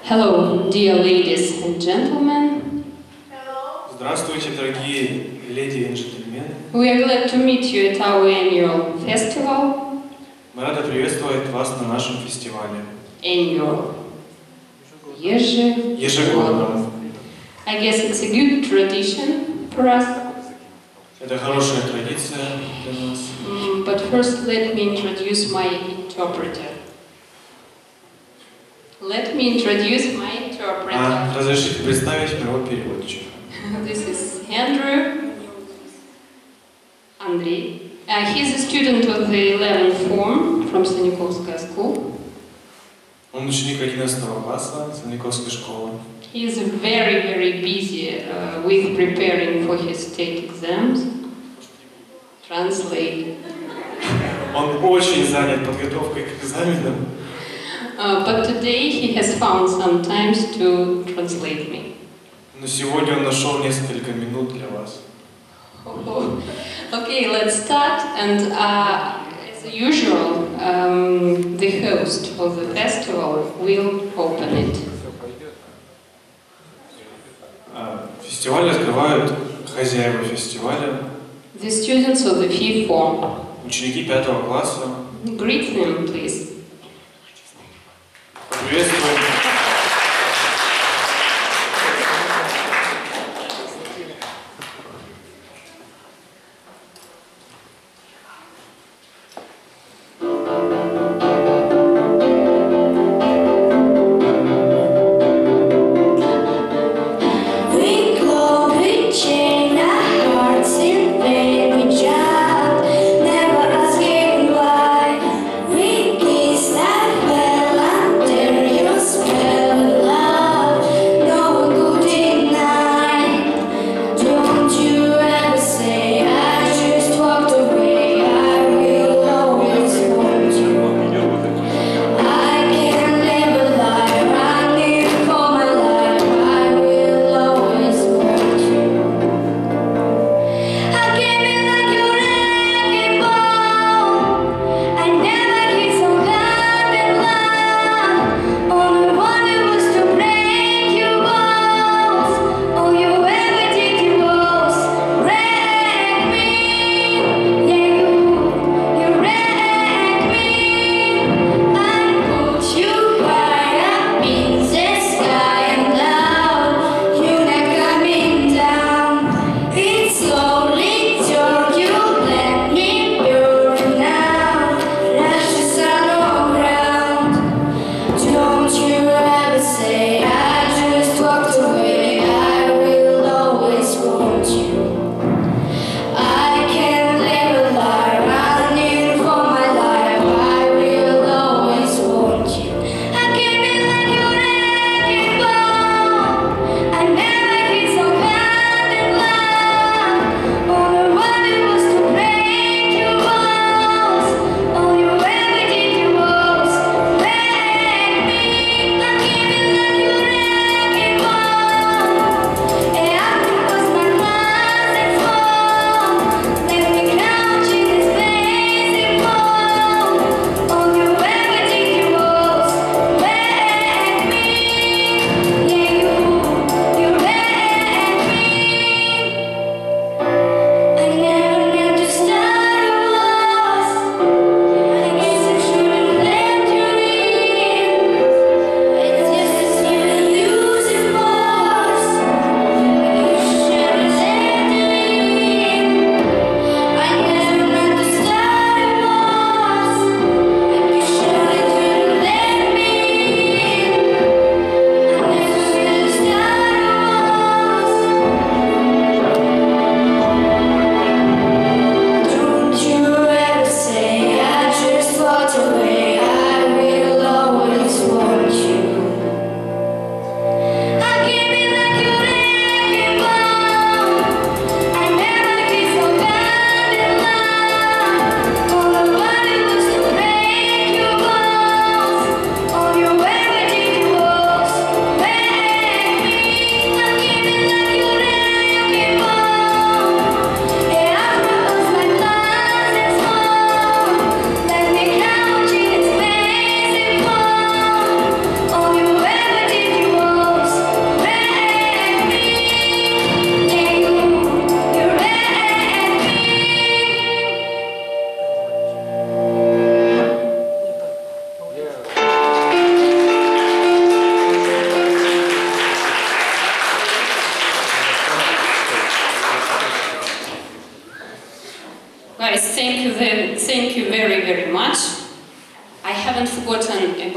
Hello, dear ladies and gentlemen. Здравствуйте, дорогие леди и джентльмены. We are glad to meet you at our annual festival. Мы рады приветствовать вас на нашем фестивале. Annual. Ежегодно. I guess it's a good tradition for us. Это хорошая традиция для нас. But first, let me introduce my interpreter. Разрешите представить моего переводчика. This is Andrew. Андрей. He's a student of the 11th form from Stanikovskaya school. Он ученик 11 класса Стanikovской школы. He is very, very busy with preparing for his state exams. Translate. Он очень занят подготовкой к экзаменам. But today he has found some time to translate me. Но сегодня он нашел несколько минут для вас. Okay, let's start. And as usual, the host of the festival will open it. Фестиваль открывают хозяева фестиваля. The students of the 5th form. Ученики 5 класса. Greet them, please. Приветствуем. We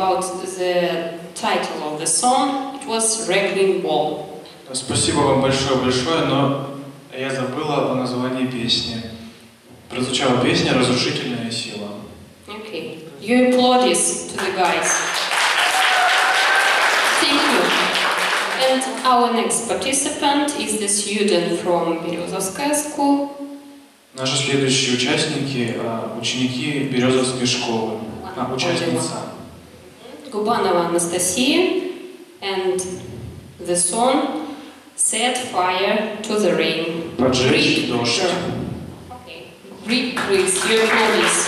about the title of the song. It was Wrecking Ball. Спасибо вам большое, но я забыла о названии песни. Прозвучала песня «Разрушительная сила». Okay. Your applause to the guys. Thank you. And our next participant is the student from Березовская school. Наши следующие участники – ученики Березовской школы. Участница. Губанова Анастасия, and the song Set Fire to the Rain. Поджечь дождь. Okay. Read, please, your applause.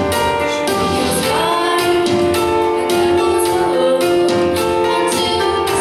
Until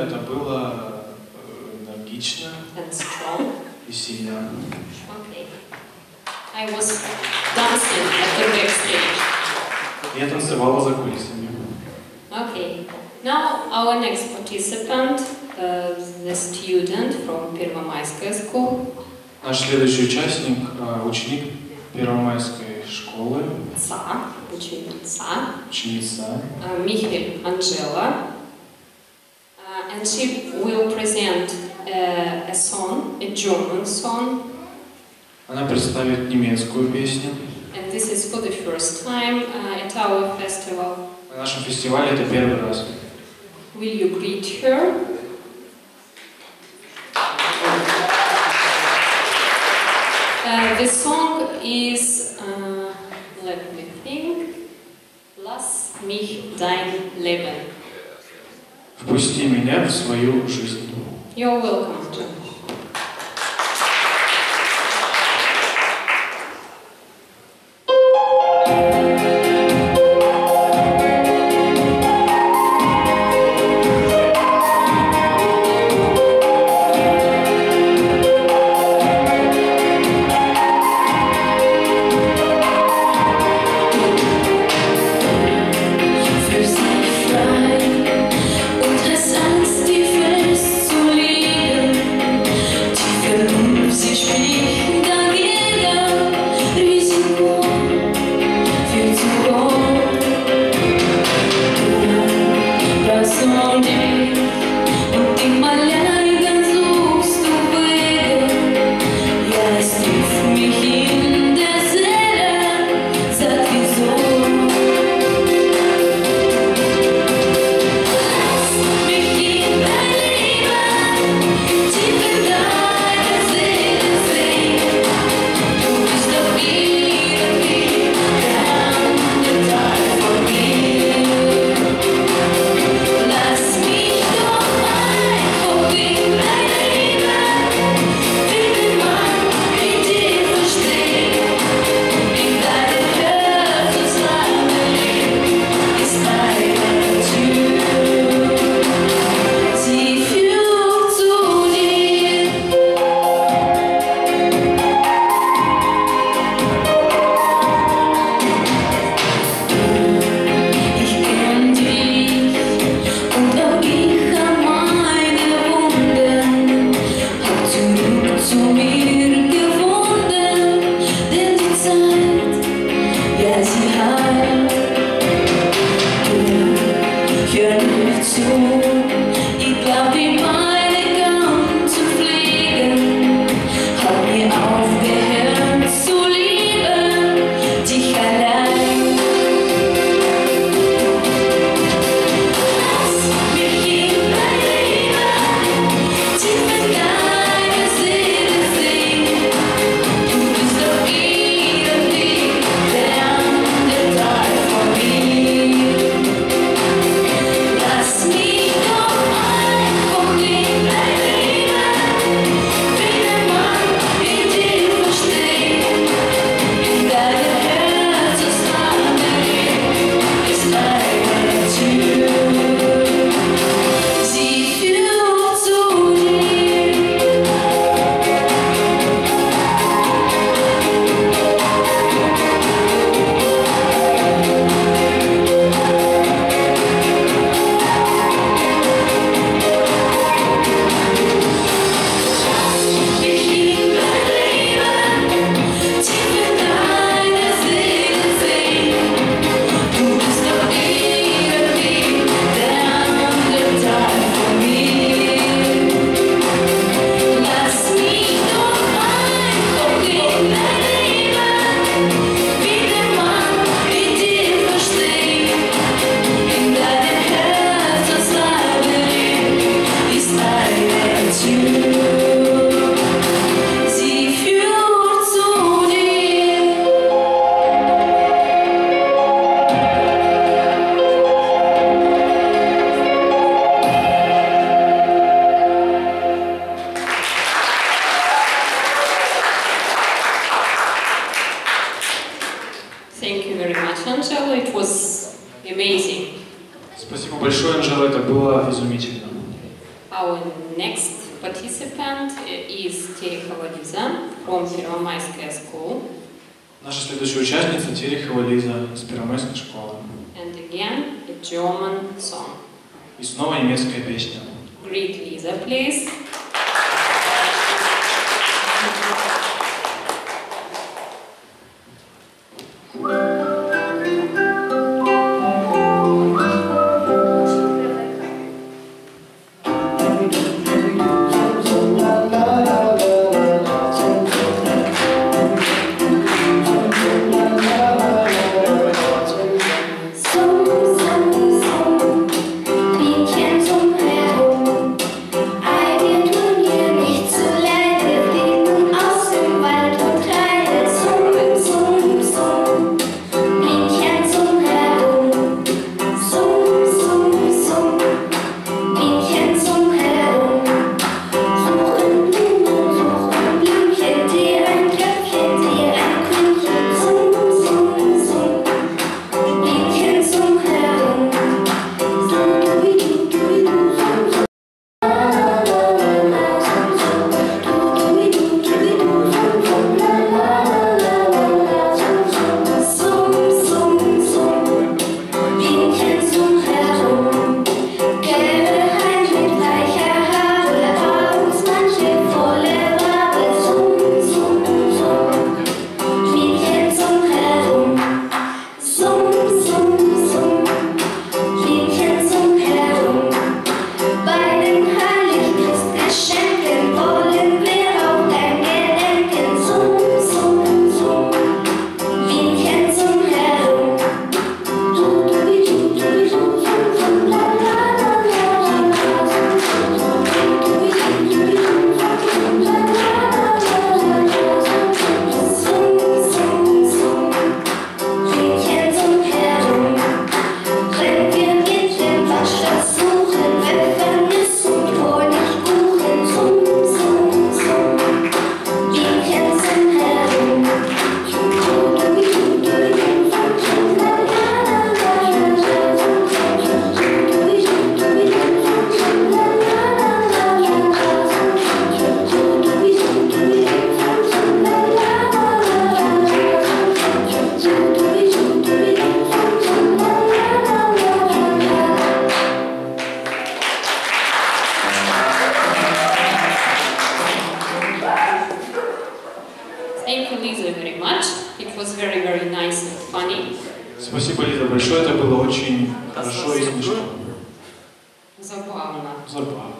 это было энергично and strong. и сильно. Okay. I was dancing at the backstage. Я танцевала за кулисами. Okay. Now our next participant, the student from Первомайская school. Наш следующий участник, ученик Первомайской школы. Ученица. Михель Анжела. And she will present a song, a German song. Она представит немецкую песню. And this is for the first time at our festival. На нашем фестивале это первый раз. Will you greet her? The song is, let me think, Lass mich dein Leben. Впусти меня в свою жизнь. You're welcome. It was amazing. Спасибо большое, Анжела, это было изумительно. Our next participant is Terехова Liza from Первомайская school. Наша следующая участница Терехова Лиза с Первомайской школы. And again, a German song. И снова немецкая песня. Greet Lisa, please. Thank you, Lisa, very much. It was very, very nice and funny. Спасибо, Лиза, большое. Это было очень хорошо и смешно. Забавно. Забавно.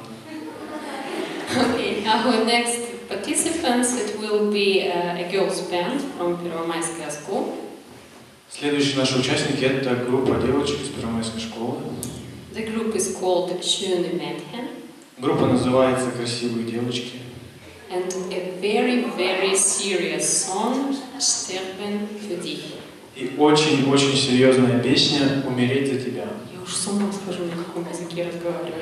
Okay, our next participants, it will be a girls band from Первомайская school. Следующие наши участники — это группа девочек из Первомайской школы. The group is called Schöne Mädchen. Группа называется «Красивые девочки». And a very, very serious song, Sterben für dich. И очень-очень серьезная песня «Умереть за тебя». Я уж с ума схожу, на каком языке разговариваю.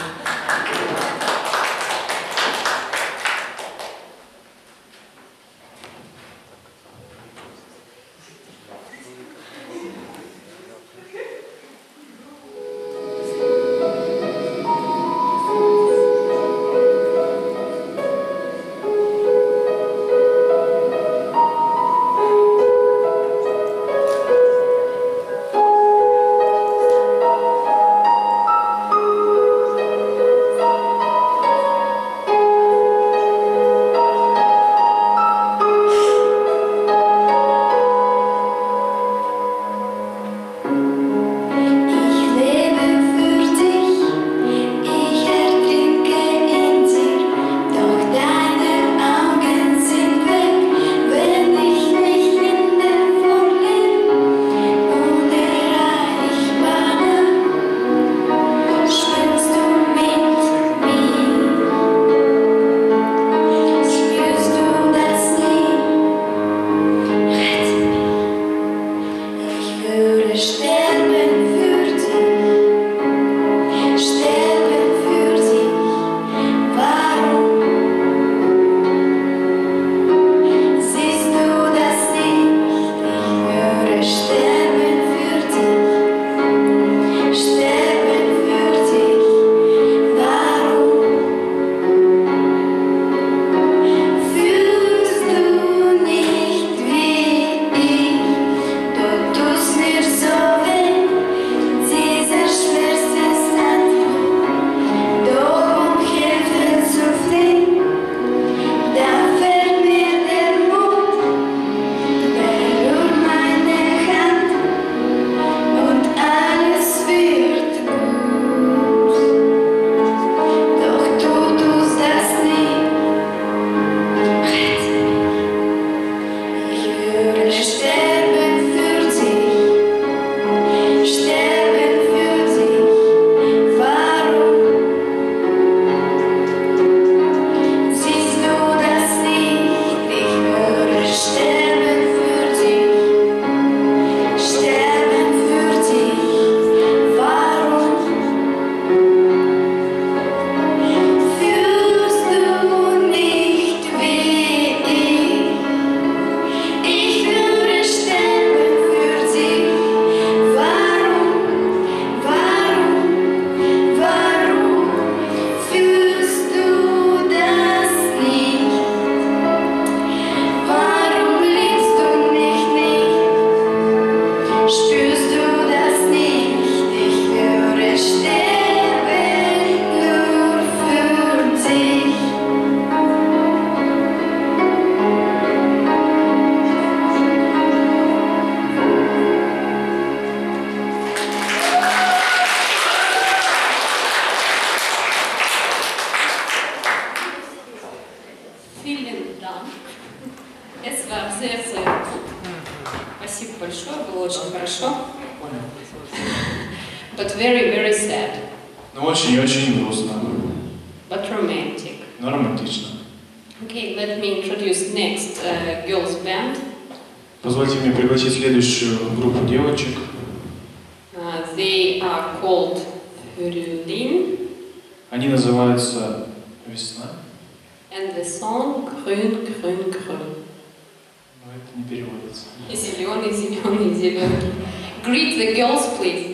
Es war sehr, sehr gut. Спасибо большое, было очень хорошо. Понял. But very, very sad. Ну, очень-очень грустно. But romantic. Но романтично. Okay, let me introduce next girls band. Позвольте мне пригласить следующую группу девочек. They are called Hürlin. Они называются «Весна». And the song Grün, Grün, Grün. Но это не переводится. Зеленый, зеленый, зеленый. Greet the girls, please.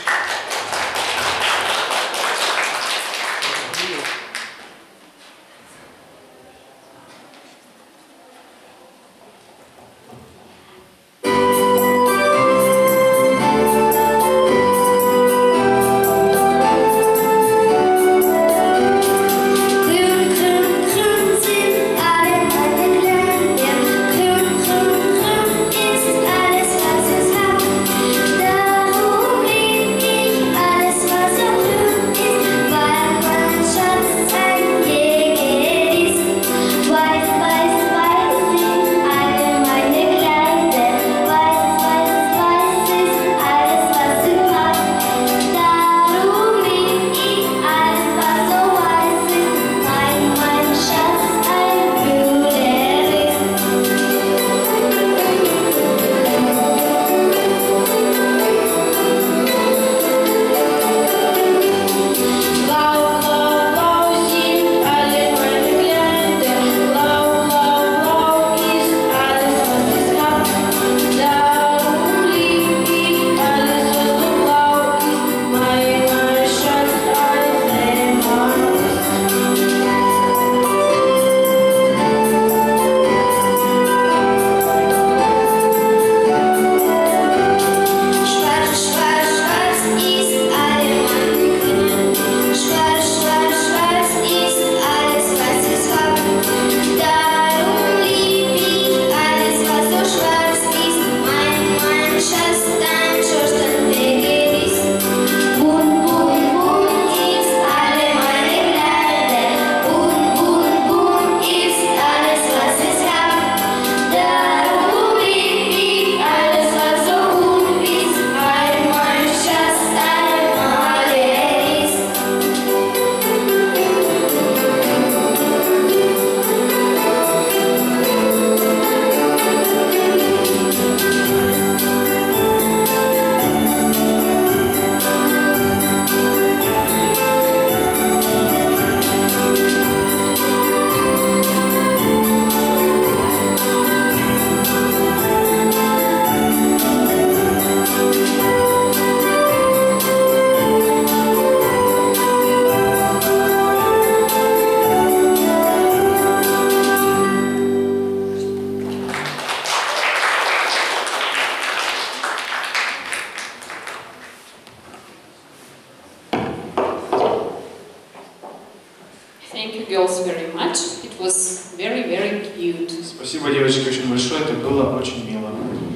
Thank you girls very much. It was very, very cute. Спасибо, девочки, очень большое. Это было очень мило.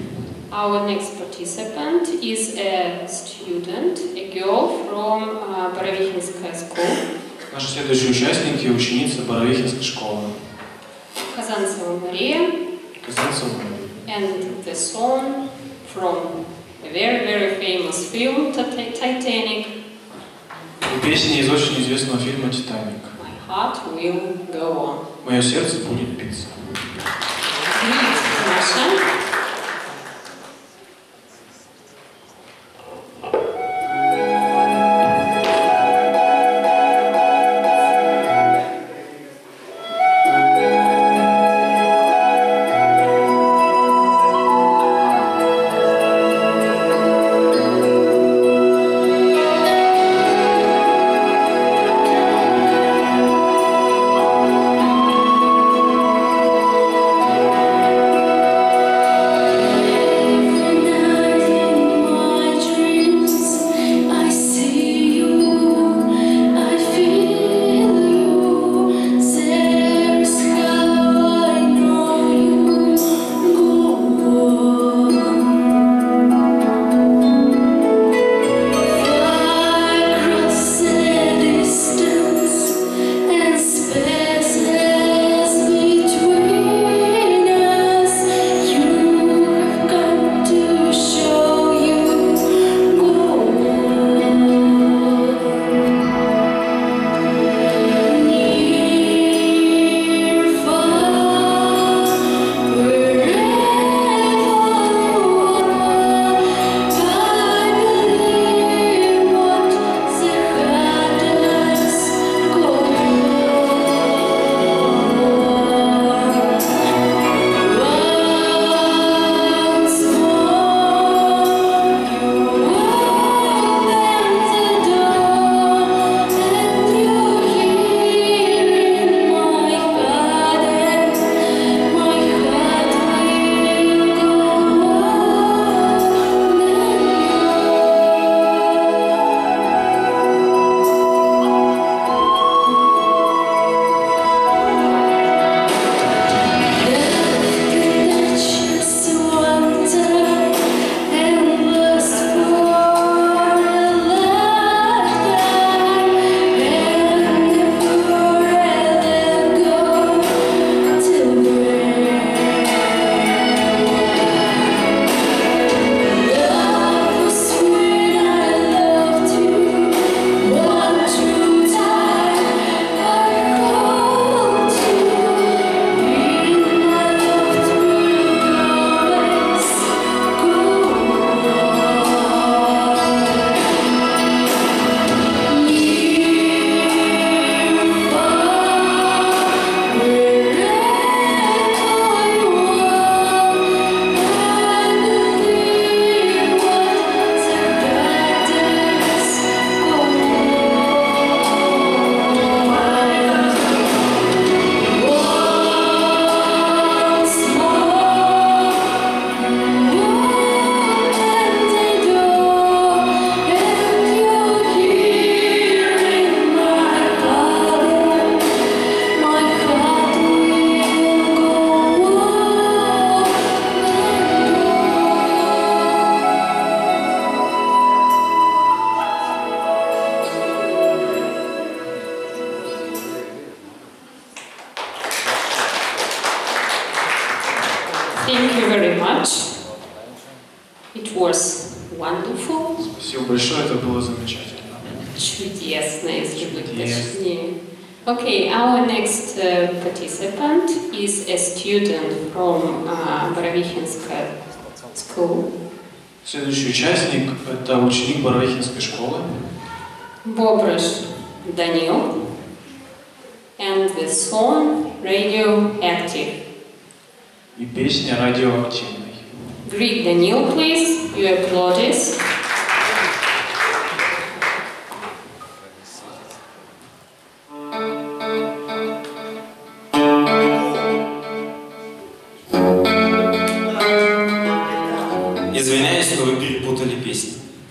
Our next participant is a student, a girl from Боровихинская school. Наши следующие участники – ученицы Боровихинской школы. Казанцева Мария. Казанцева Мария. And the song from a very, very famous film, Titanic. И песня из очень известного фильма «Титаник». My heart will go on. Мое сердце будет биться. Маша. Thank you very much. It was wonderful. Спасибо большое, это было замечательно. Чудесно, если быть Чудесно. точнее. Okay, our next participant is a student from Боровихинская school. Следующий участник – это ученик Боровихинской школы. Бобрыш Данил. And the song Radioactive. И песня «Радиоактивный». Greet Данил, please. Your applause. Извиняюсь, что вы перепутали песни.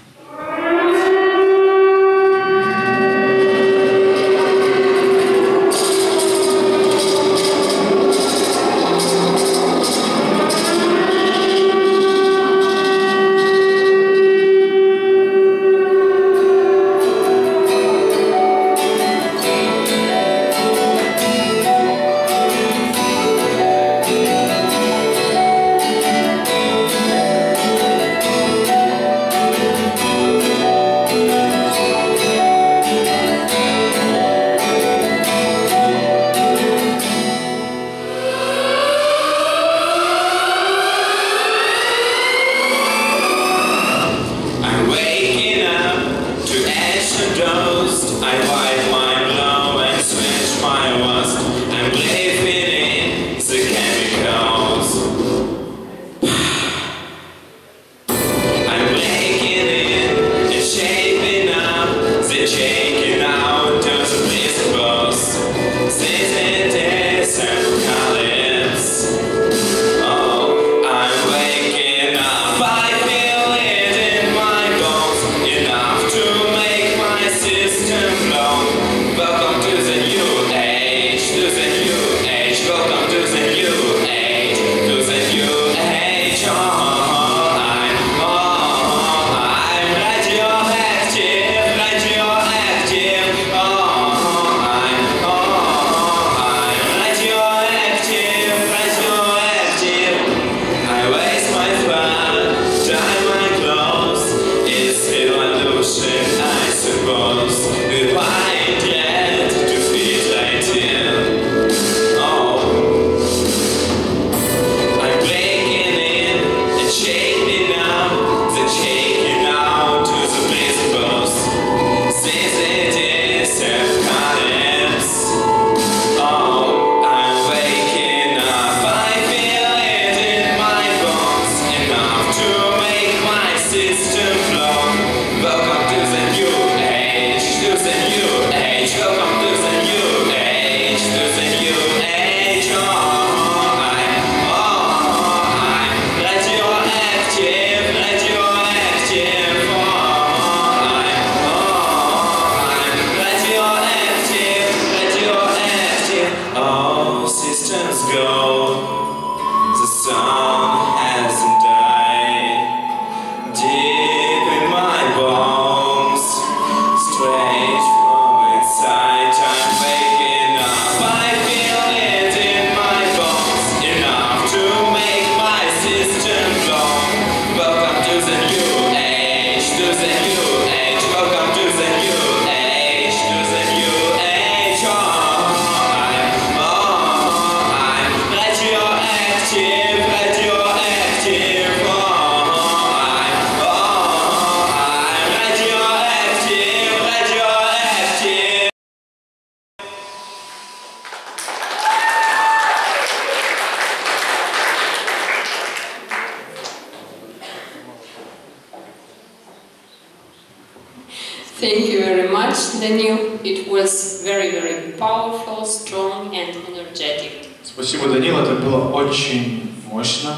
Thank you very much, Daniel. It was very, very powerful, strong and energetic. Спасибо, Данил, это было очень мощно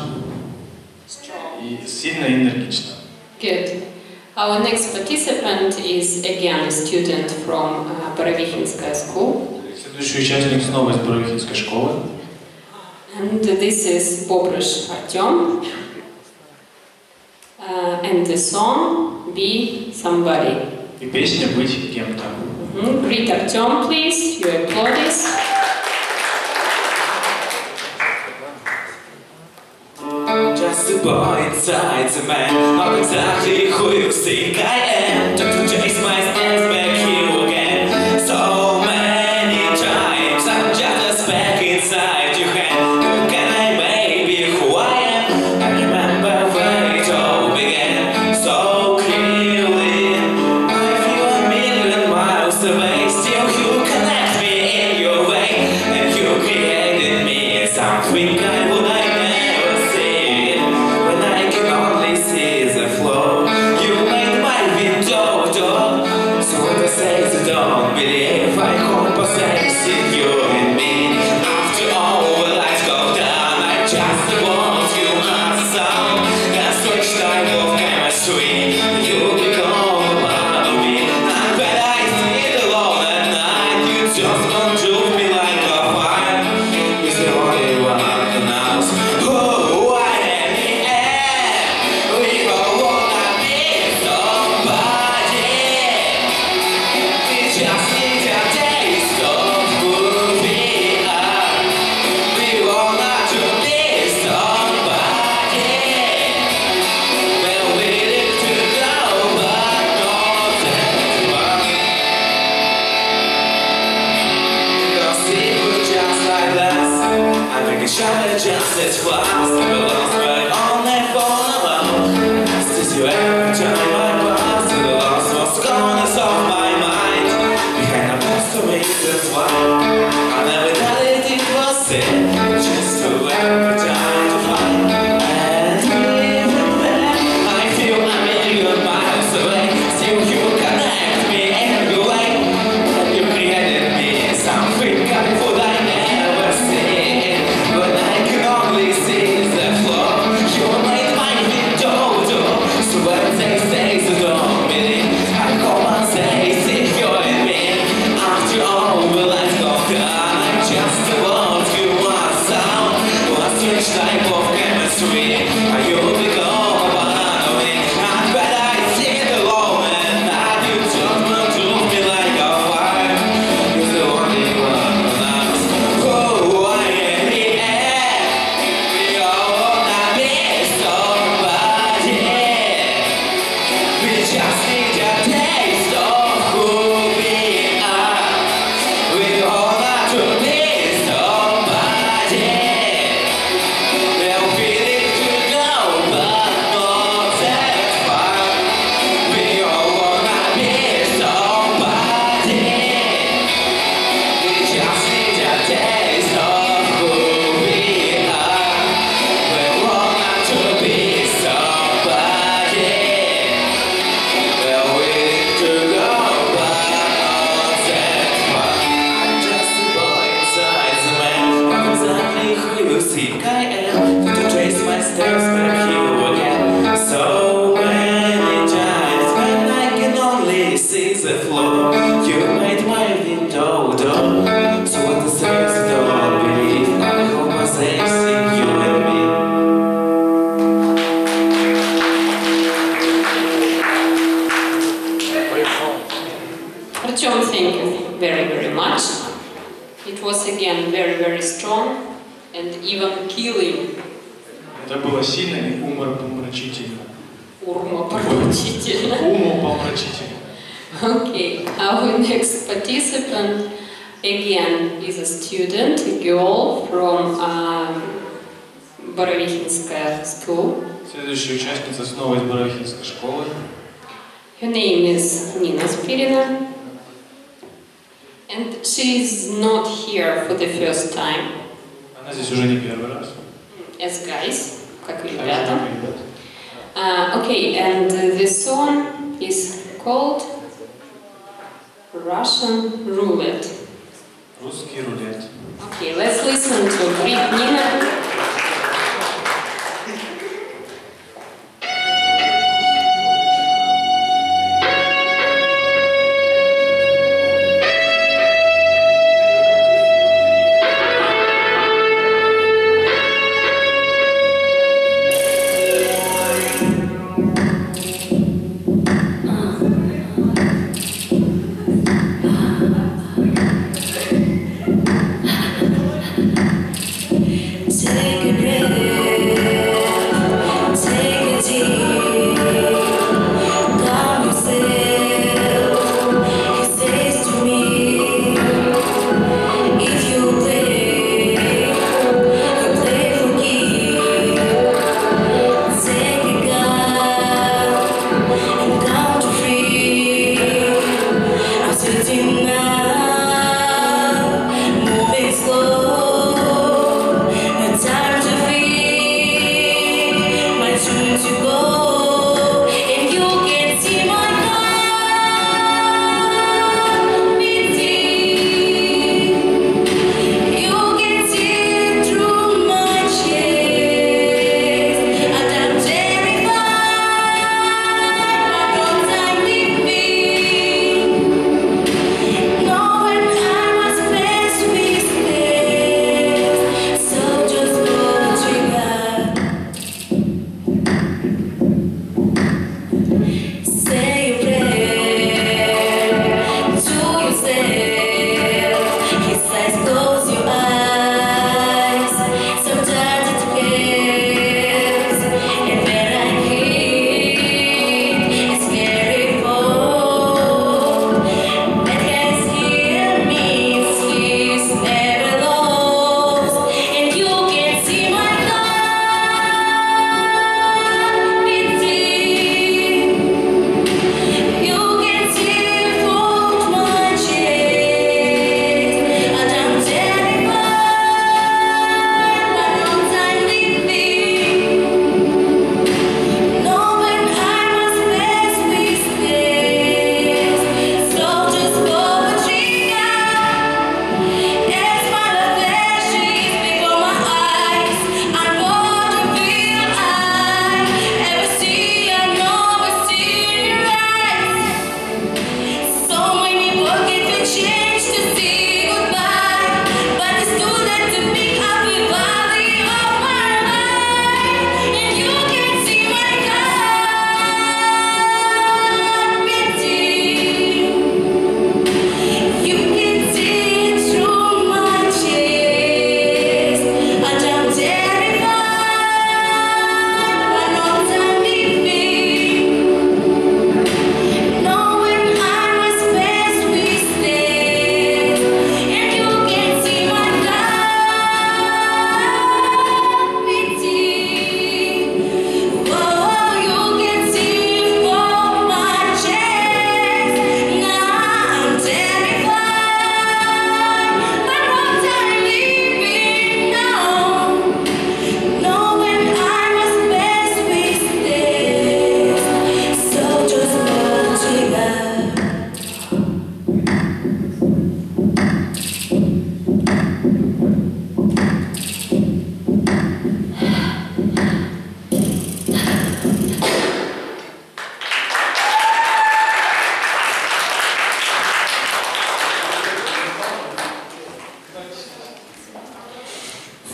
Strong. и сильно и энергично. Good. Our next participant is again a student from Боровихинская school. Следующий участник снова из Боровихинской школы. And this is Бобрыш Артем. And the song Be Somebody. И песня «Быть кем-то». Greet Артем, please. Your applause. boy inside the man. Not exactly who you think I am. Just to chase my steps back here again. So many times I'm just a speck inside your hand. How can I maybe who I am? I remember where it all began so clearly. I feel a million miles away. Still you connect me in your way. And you created me in something I would never see. When I can only see the flow. You made my window door. So when I say I don't believe, I hope I say you and me. After all the lights go down, I just want you as a sound. And switch type of chemistry. You become a part of me. I bet I sit alone at night. You just control me like a fire. You're the only one who knows who I am. We all wanna be somebody. We just need a taste of who we are. We wanna to be somebody. Well, we live to go, but not that much. Because it was just like this. I make a shot at just as fast. We lost, but only for alone. Since you ever turned my past to the lost, what's gone is off my mind. Behind a post to make this one. I never thought it was it. Just to every time to find. And even then, I feel a million miles away. Still you connect me every way. And you created me something I would never see. But I can only see the floor. You made my window door. So when they say so don't believe, I call and say if you're in me. After all the lights go down, I just want you as sound. What strange type of chemistry are you become a part of me? I bet I sit alone and night. You just control me like a fire. You're the only one who knows who I am. We all wanna be somebody. We just need a taste of who we are. We all want to be somebody. They'll be it to go, but not that far. We all wanna be somebody. We just need a taste of who we are. We want to be somebody. Well, we to go, but not that far. I'm just a boy inside the man. Not exactly who you think I am. To trace my steps back here again. So many times when I can only see the floor. You made my window door. So what the says don't believe. I hope I say you and me. Artyom, thank you very much. It was again very strong and even killing. Это было сильно и умопомрачительно. Умопомрачительно. Умопомрачительно. Okay, our next participant again is a student, a girl from Боровихинская school. Следующая участница снова из Боровихинской школы. Her name is Nina Spirina. And she is not here for the first time. Она здесь уже не первый раз. As guys, как и ребята. Okay, and the song is called Russian Roulette. Русский рулет. Okay, let's listen to Greet Nina. Say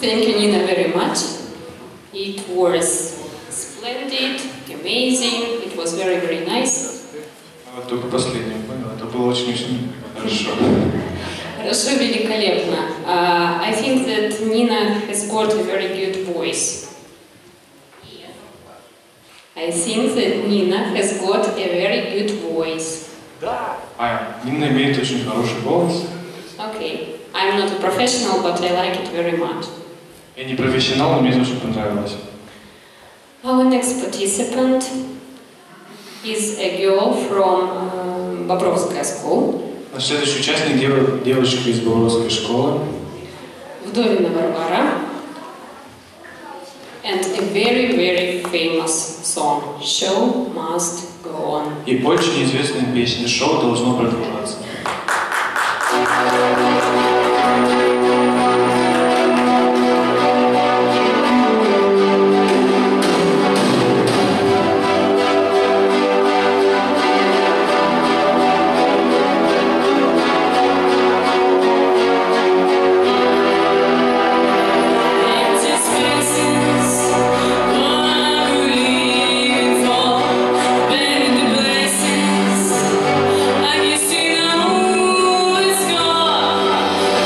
Thank you, Nina, very much. It was splendid, amazing, it was very, very nice. Вот только последнее, понял? Это было очень-очень хорошо. Хорошо, великолепно. I think that Nina has got a very good voice. I think that Nina has got a very good voice. Нина имеет очень хороший голос. Okay, I'm not a professional, but I like it very much. Я не профессионал, но мне это очень понравилось. Our next participant is a girl from Bobrovskaya School. Наш следующий участник девочка из Бобровской школы. Вдовина Варвара. And a very, very famous song, Show Must Go On. И очень известная песня «Шоу должно продолжаться». I guess you know it's gone.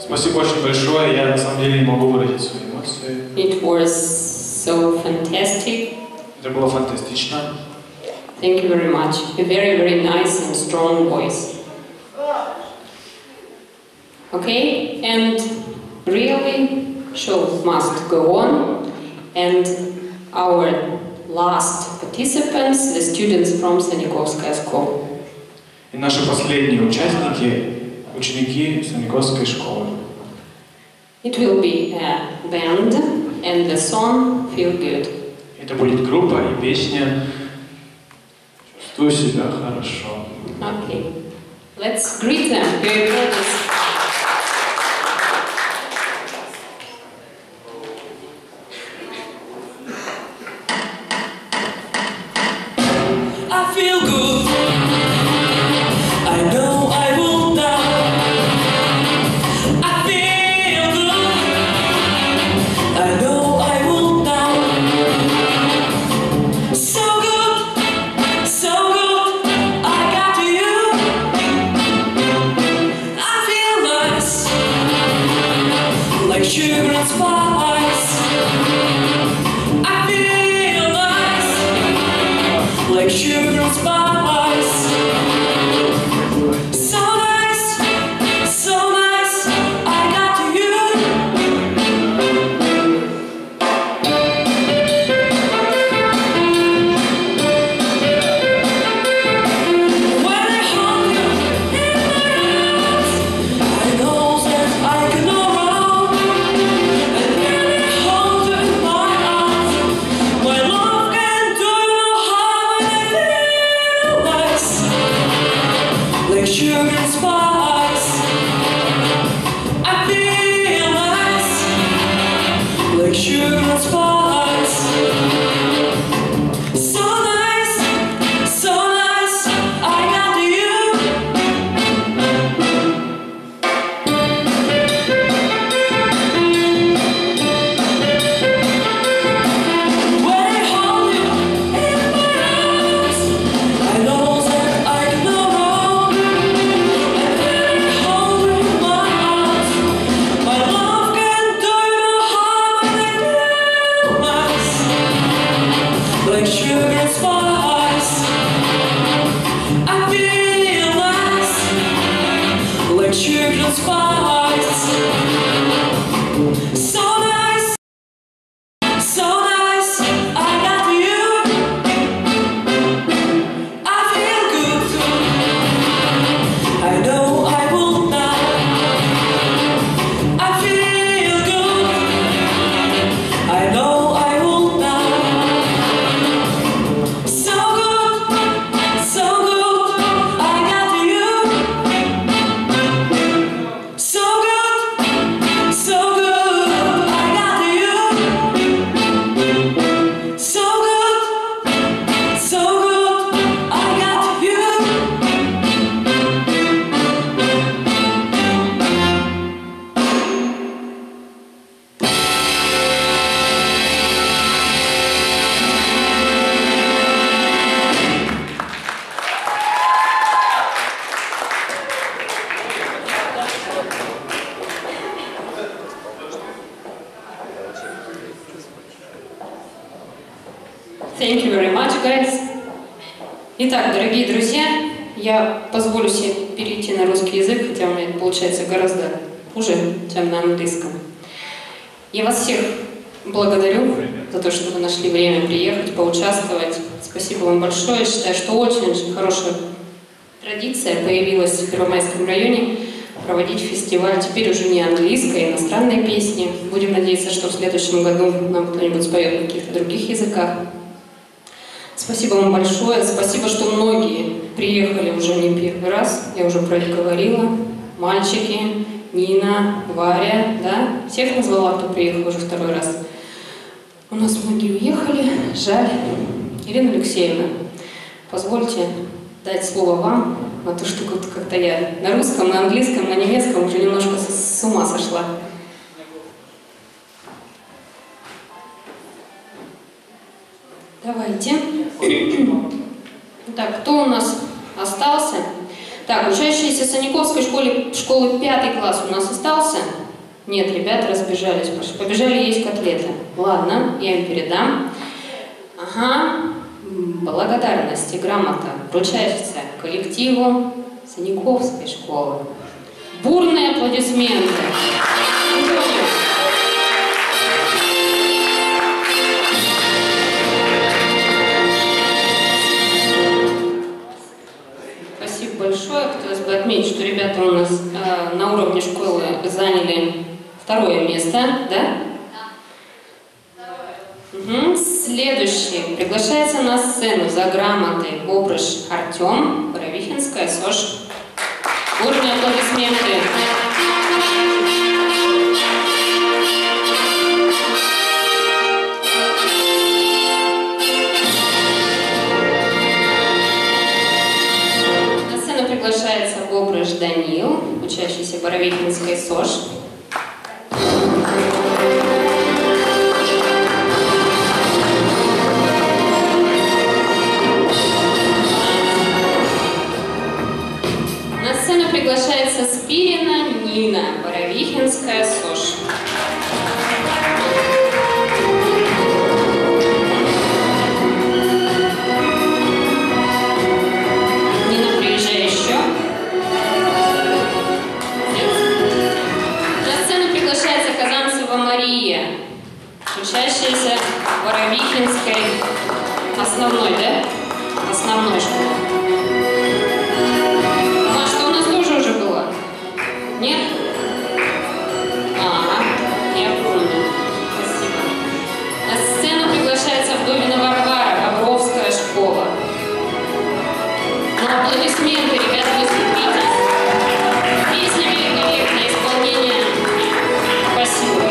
Спасибо очень большое. Я на самом деле не могу выразить свои эмоции. It was so fantastic. Это было фантастично. Thank you very much. A very, very nice and strong voice. Okay, and really, show must go on. And our last participants, the students from Sanikovskaya School. И наши последние участники, ученики Санниковской школы. It will be a band and the song Feel Good. Это будет группа и песня «Чувствую себя хорошо». Okay, let's greet them. Very good. I feel good. I know I will die. I feel good. I know I will die. So good, so good. I got you. I feel nice, like sugar and spice. I feel nice, like sugar and spice. So nice, so nice, I got you. When I hold you in my arms, I know that I can go wrong. And when I hold you in my arms, my love can do no harm. And I feel nice, like sugar and spice. I feel nice, like sugar and spice. So nice, so nice, I got you. When I hold you in my arms, I know that I can go wrong. And when I hold you in my arms, my love can do no harm. And I feel nice, like sugar and spice. I feel nice, like sugar and spice. So nice, so nice, I got you. I feel good too. I know I will die. I feel good. I know I will die. So good, so good, I got you. So good, so good, I got you. So good, so good, I got you. Thank you very much, guys. Итак, дорогие друзья, я позволю себе перейти на русский язык, хотя у меня это получается гораздо хуже, чем на английском. Я вас всех благодарю за то, что вы нашли время приехать, поучаствовать. Спасибо вам большое. Я считаю, что очень хорошая традиция появилась в Первомайском районе проводить фестиваль. Теперь уже не английской, а иностранной песни. Будем надеяться, что в следующем году нам кто-нибудь споет на каких-то других языках. Спасибо вам большое. Спасибо, что многие приехали уже не первый раз. Я уже про это говорила. Мальчики, Нина, Варя, да? Всех назвала, кто приехал уже второй раз. У нас многие уехали. Жаль. Ирина Алексеевна, позвольте дать слово вам на то, что как-то я на русском, на английском, на немецком уже немножко с ума сошла. Давайте. Так, кто у нас остался? Так, учащиеся Санниковской школы 5 класс у нас остался. Нет, ребята разбежались, побежали есть котлеты. Ладно, я им передам. Ага, благодарность и грамота вручается коллективу Саниковской школы. Бурные аплодисменты. Антонио. Спасибо большое. Хотелось бы отметить, что ребята у нас на уровне школы заняли 2-е место, да? Угу. Следующий. Приглашается на сцену за грамотой Бобрыш Артем, Боровихинская СОЖ. Бурные аплодисменты. На сцену приглашается Бобрыш Данил, учащийся Боровихинской СОЖ. Приглашается Спирина Нина, Боровихинская СОЖ. Нина, приезжай еще. На сцену приглашается Казанцева Мария, учащаяся Боровихинской основной, да? Основной школы. Нет? Ага, я помню. Спасибо. На сцену приглашается Вдовина Варвара, Бобровская школа. Ну, аплодисменты, ребята, выступите. Песня великолепное исполнение. Спасибо.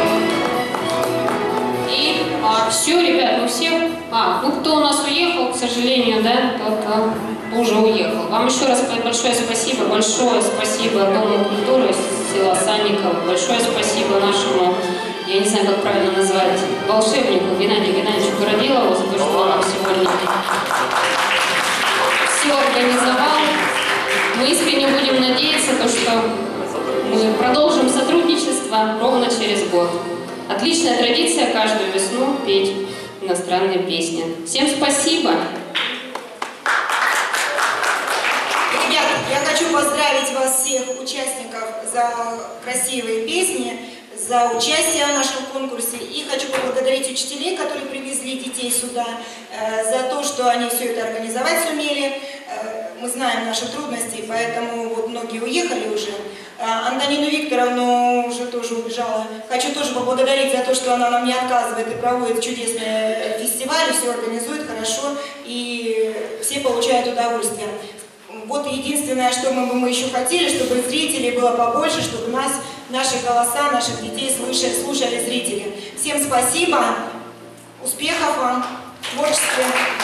И все, ребят, ну всех. Ну кто у нас уехал, к сожалению, да, тот уже уехал. Вам еще раз большое спасибо Дому культуры села Санникова, большое спасибо нашему, я не знаю, как правильно назвать, волшебнику Геннадию Геннадьевичу Городилову за то, что он нам сегодня все организовал. Мы искренне будем надеяться, что мы продолжим сотрудничество ровно через год. Отличная традиция каждую весну петь иностранные песни. Всем спасибо! Я хочу поздравить вас всех, участников, за красивые песни, за участие в нашем конкурсе. И хочу поблагодарить учителей, которые привезли детей сюда, за то, что они все это организовать сумели. Мы знаем наши трудности, поэтому вот многие уехали уже. Антонину Викторовну уже тоже убежала. Хочу тоже поблагодарить за то, что она нам не отказывает и проводит чудесные фестивали, все организует хорошо, и все получают удовольствие. Вот единственное, что мы еще хотели, чтобы зрителей было побольше, чтобы наши голоса, наших детей слушали зрители. Всем спасибо, успехов вам, творчестве.